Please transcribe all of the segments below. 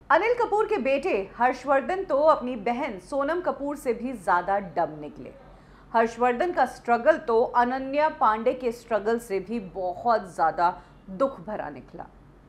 अनिल कपूर के बेटे हर्षवर्धन तो अपनी बहन सोनम कपूर से भी ज्यादा डम निकले। हर्षवर्धन का स्ट्रगल तो अनन्या पांडे के स्ट्रगल से भी बहुत ज्यादा दुख भरा निकला।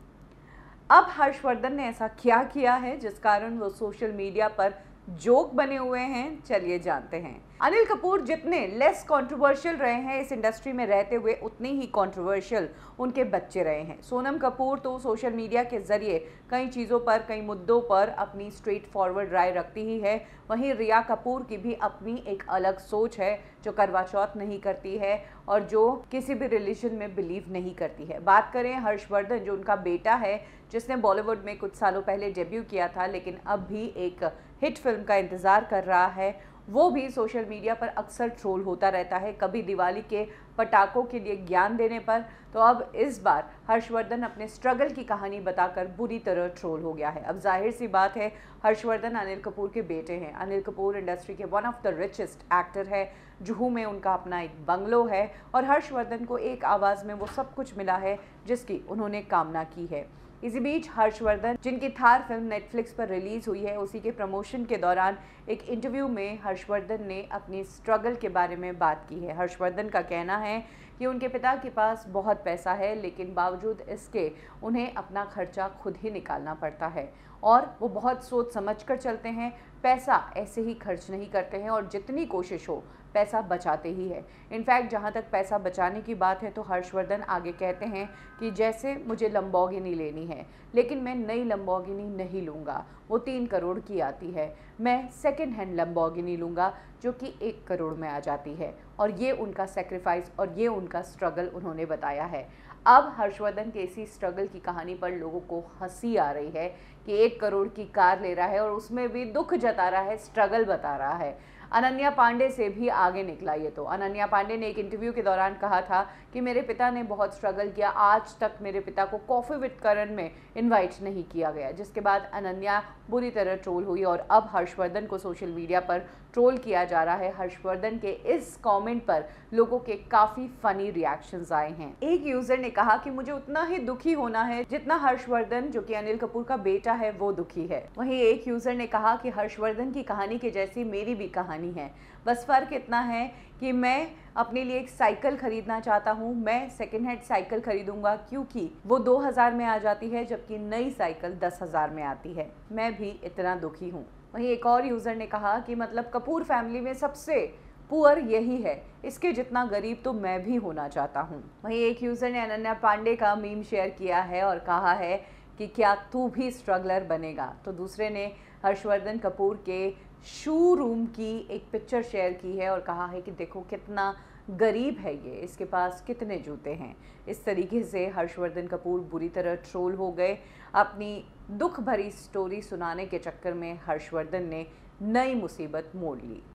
अब हर्षवर्धन ने ऐसा क्या किया है जिस कारण वो सोशल मीडिया पर जोक बने हुए हैं, चलिए जानते हैं। अनिल कपूर जितने लेस कंट्रोवर्शियल रहे हैं इस इंडस्ट्री में रहते हुए, उतने ही कंट्रोवर्शियल उनके बच्चे रहे हैं। सोनम कपूर तो सोशल मीडिया के जरिए कई चीज़ों पर, कई मुद्दों पर अपनी स्ट्रेट फॉरवर्ड राय रखती ही है। वहीं रिया कपूर की भी अपनी एक अलग सोच है, जो करवा चौथ नहीं करती है और जो किसी भी रिलीजन में बिलीव नहीं करती है। बात करें हर्षवर्धन, जो उनका बेटा है, जिसने बॉलीवुड में कुछ सालों पहले डेब्यू किया था लेकिन अब भी एक हिट फिल्म का इंतज़ार कर रहा है, वो भी सोशल मीडिया पर अक्सर ट्रोल होता रहता है। कभी दिवाली के पटाखों के लिए ज्ञान देने पर, तो अब इस बार हर्षवर्धन अपने स्ट्रगल की कहानी बताकर बुरी तरह ट्रोल हो गया है। अब जाहिर सी बात है, हर्षवर्धन अनिल कपूर के बेटे हैं। अनिल कपूर इंडस्ट्री के one of the richest actor है। जुहू में उनका अपना एक बंगलो है और हर्षवर्धन को एक आवाज़ में वो सब कुछ मिला है जिसकी उन्होंने कामना की है। इसी बीच हर्षवर्धन, जिनकी थार फिल्म नेटफ्लिक्स पर रिलीज हुई है, उसी के प्रमोशन के दौरान एक इंटरव्यू में हर्षवर्धन ने अपनी स्ट्रगल के बारे में बात की है। हर्षवर्धन का कहना है कि उनके पिता के पास बहुत पैसा है, लेकिन बावजूद इसके उन्हें अपना खर्चा खुद ही निकालना पड़ता है और वो बहुत सोच समझ कर चलते हैं। पैसा ऐसे ही खर्च नहीं करते हैं और जितनी कोशिश हो पैसा बचाते ही है। इनफैक्ट जहाँ तक पैसा बचाने की बात है तो हर्षवर्धन आगे कहते हैं कि जैसे मुझे लंबोर्गिनी लेनी है, लेकिन मैं नई लंबोर्गिनी नहीं लूँगा, वो 3 करोड़ की आती है। मैं सेकेंड हैंड लंबोर्गिनी लूँगा जो कि 1 करोड़ में आ जाती है। और ये उनका सेक्रीफाइस और ये उनका स्ट्रगल उन्होंने बताया है। अब हर्षवर्धन के इसी स्ट्रगल की कहानी पर लोगों को हंसी आ रही है कि 1 करोड़ की कार ले रहा है और उसमें भी दुख जता रहा है, स्ट्रगल बता रहा है। अनन्या पांडे से भी आगे निकला ये तो। अनन्या पांडे ने एक इंटरव्यू के दौरान कहा था कि मेरे पिता ने बहुत स्ट्रगल किया, आज तक मेरे पिता को कॉफ़ी विद करण में इनवाइट नहीं किया गया, जिसके बाद अनन्या बुरी तरह ट्रोल हुई और अब हर्षवर्धन को सोशल मीडिया पर ट्रोल किया जा रहा है। हर्षवर्धन के इस कमेंट पर लोगों के काफ़ी फनी रिएक्शंस आए हैं। एक यूज़र ने कहा कि मुझे उतना ही दुखी होना है जितना हर्षवर्धन, जो कि अनिल कपूर का बेटा है, वो दुखी है। वहीं एक यूज़र ने कहा कि हर्षवर्धन की कहानी के जैसी मेरी भी कहानी है, बस फ़र्क इतना है कि मैं अपने लिए एक साइकिल खरीदना चाहता हूँ। मैं सेकेंड हैंड साइकिल खरीदूंगा क्योंकि वो 2000 में आ जाती है, जबकि नई साइकिल 10,000 में आती है। मैं भी इतना दुखी हूँ। वहीं एक और यूज़र ने कहा कि मतलब कपूर फैमिली में सबसे पुअर यही है, इसके जितना गरीब तो मैं भी होना चाहता हूँ। वहीं एक यूज़र ने अनन्या पांडे का मीम शेयर किया है और कहा है कि क्या तू भी स्ट्रगलर बनेगा। तो दूसरे ने हर्षवर्धन कपूर के शू रूम की एक पिक्चर शेयर की है और कहा है कि देखो कितना गरीब है ये, इसके पास कितने जूते हैं। इस तरीके से हर्षवर्धन कपूर बुरी तरह ट्रोल हो गए। अपनी दुख भरी स्टोरी सुनाने के चक्कर में हर्षवर्धन ने नई मुसीबत मोड़ ली।